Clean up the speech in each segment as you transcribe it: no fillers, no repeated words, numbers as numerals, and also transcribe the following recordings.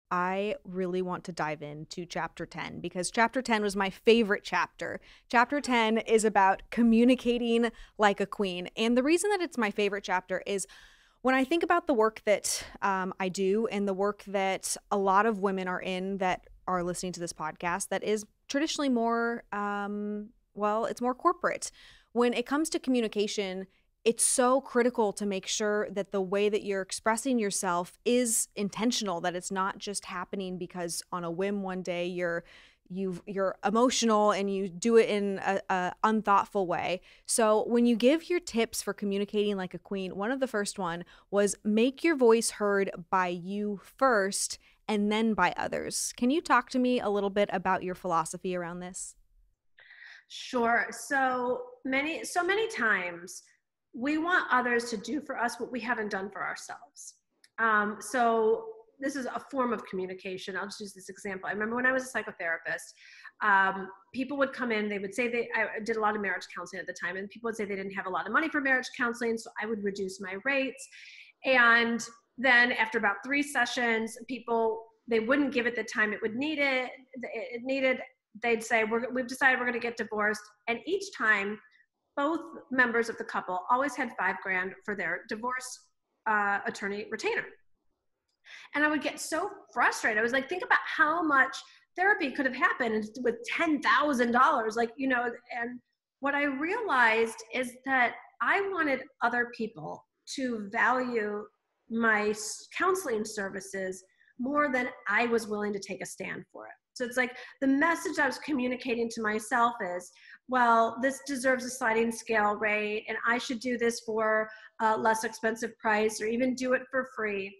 I really want to dive into chapter 10 because chapter 10 was my favorite chapter. Chapter 10 is about communicating like a queen. And the reason that it's my favorite chapter is when I think about the work that I do and the work that a lot of women are in that are listening to this podcast, that is traditionally more, well, it's more corporate. When it comes to communication, it's so critical to make sure that the way that you're expressing yourself is intentional, that it's not just happening because on a whim one day you're emotional and you do it in a unthoughtful way. So when you give your tips for communicating like a queen, one of the first one was make your voice heard by you first and then by others. Can you talk to me a little bit about your philosophy around this? Sure. So many times we want others to do for us what we haven't done for ourselves. So this is a form of communication. I'll just use this example. I remember when I was a psychotherapist, people would come in, they would say I did a lot of marriage counseling at the time, and people would say they didn't have a lot of money for marriage counseling. So I would reduce my rates. And then after about 3 sessions, they wouldn't give it the time it would need it needed. They'd say, we've decided we're going to get divorced. And each time, both members of the couple always had 5 grand for their divorce attorney retainer. And I would get so frustrated. I was like, think about how much therapy could have happened with $10,000. And what I realized is that I wanted other people to value my counseling services more than I was willing to take a stand for it. So it's like the message I was communicating to myself is, well, this deserves a sliding scale rate, and I should do this for a less expensive price or even do it for free.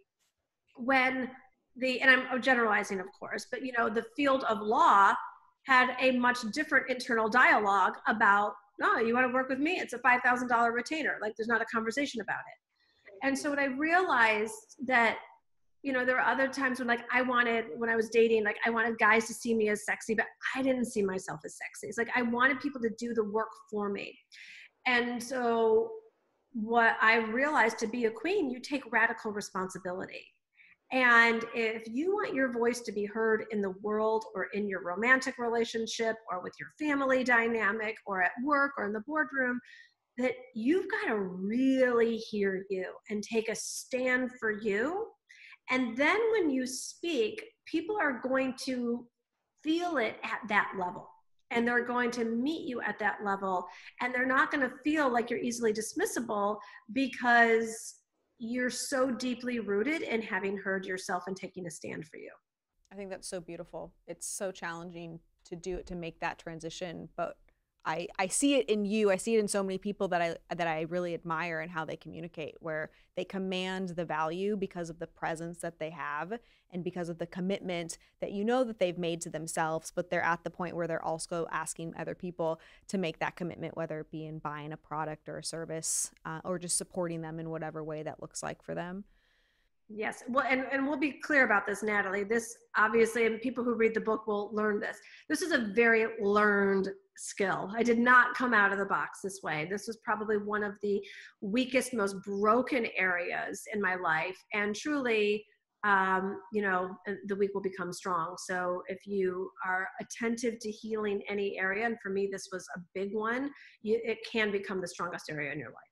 When and I'm generalizing, of course, but the field of law had a much different internal dialogue about, oh, you want to work with me? It's a $5,000 retainer. Like there's not a conversation about it. And so what I realized that there were other times when when I was dating, like I wanted guys to see me as sexy, but I didn't see myself as sexy. It's like I wanted people to do the work for me. And so what I realized, to be a queen, you take radical responsibility. And if you want your voice to be heard in the world or in your romantic relationship or with your family dynamic or at work or in the boardroom, that you've got to really hear you and take a stand for you. And then when you speak, people are going to feel it at that level. And they're going to meet you at that level. And they're not going to feel like you're easily dismissible because you're so deeply rooted in having heard yourself and taking a stand for you. I think that's so beautiful. It's so challenging to do it, to make that transition, but I see it in you. I see it in so many people that I really admire and how they communicate, where they command the value because of the presence that they have and because of the commitment that that they've made to themselves, but they're at the point where they're also asking other people to make that commitment, whether it be in buying a product or a service, or just supporting them in whatever way that looks like for them. Yes. Well, and we'll be clear about this, Natalie. This obviously, and people who read the book will learn this. This is a very learned skill. I did not come out of the box this way. This was probably one of the weakest, most broken areas in my life. And truly, the weak will become strong. So if you are attentive to healing any area, and for me, this was a big one, it can become the strongest area in your life.